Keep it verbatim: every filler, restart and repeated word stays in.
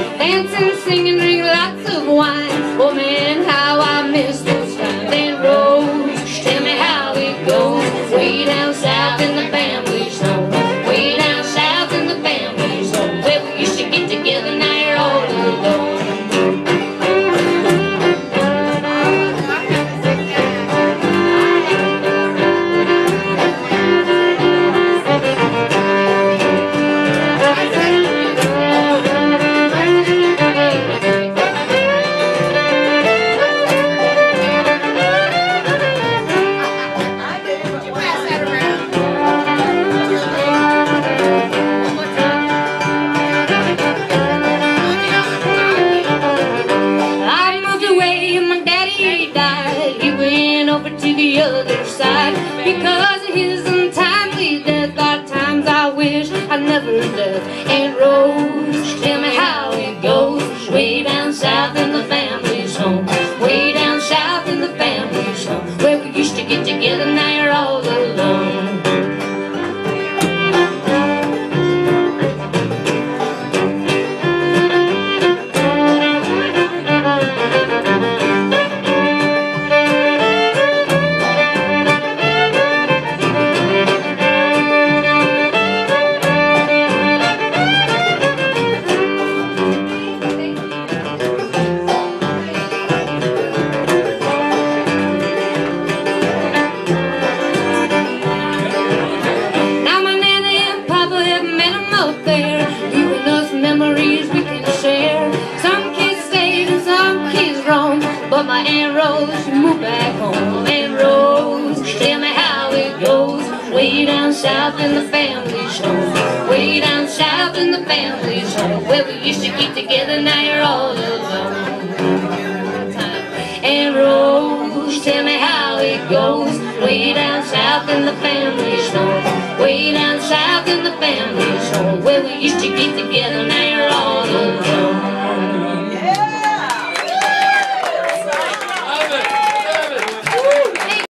dancing, singing, drink lots of wine. Oh man, how I miss those times. And Rose, tell me how it goes. Way down south in the family's home. Way down south in the family's home. Where we used to get together, now you're all alone. Other side because of his untimely death. Are times I wish I never left. And Rose, tell me how it goes. Way down south in the family's home. Way down south in the family's home. Where we used to get together, now you're all alone. But my Aunt Rose, she moved back home. Aunt Rose, tell me how it goes. Way down south in the family's home. Way down south in the family's home. Where we used to get together, now you're all alone. Aunt Rose, tell me how it goes. Way down south in the family's home. Way down south in the family's home. Where we used to get together, now you're all alone.